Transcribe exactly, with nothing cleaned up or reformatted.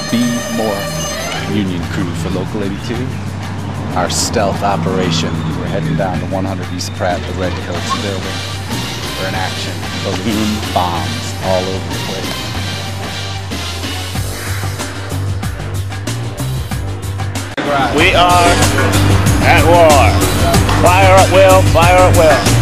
be more Union crew for Local eighty-two. Our stealth operation. We're heading down to one hundred East Pratt, the Redcoats building. We're in action. Balloon bombs all over the place. We are at war. Fire up, Will. Fire up, Will.